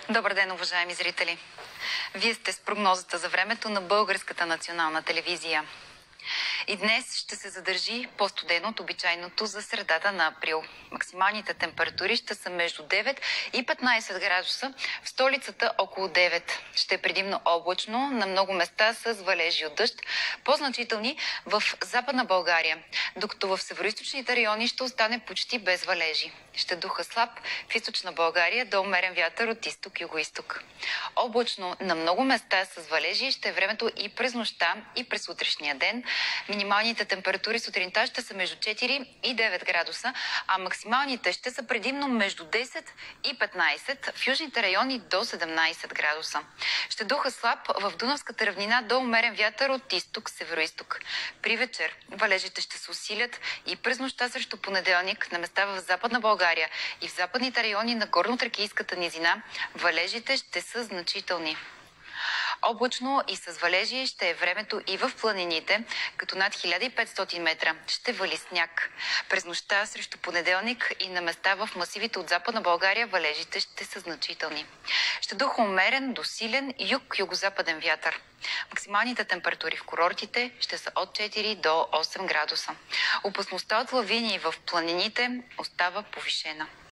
Добър ден, уважаеми зрители! Вие сте с прогнозата за времето на Българската национална телевизия. И днес ще се задържи по-студено от обичайното за средата на април. Максималните температури ще са между 9 и 15 градуса, в столицата около 9. Ще е предимно облачно, на много места с валежи от дъжд, по-значителни в Западна България, докато в североизточните райони ще остане почти без валежи. Ще духа слаб в източна България до умерен вятър от изток-югоизток. Облачно на много места с валежи ще е времето и през нощта, и през утрешния ден. Минималните температури сутринта ще са между 4 и 9 градуса, а максималните ще са предимно между 10 и 15, в южните райони до 17 градуса. Ще духа слаб в Дунавската равнина до умерен вятър от изток-североизток. При вечер валежите ще се усилят и през нощта срещу понеделник на места в Западна България и в западните райони на Горнотракийската низина валежите ще са значителни. Облачно и с валежи ще е времето и в планините, като над 1500 метра ще вали сняг. През нощта срещу понеделник и на места в масивите от Западна България валежите ще са значителни. Ще духа умерен до силен юг-югозападен вятър. Максималните температури в курортите ще са от 4 до 8 градуса. Опасността от лавини в планините остава повишена.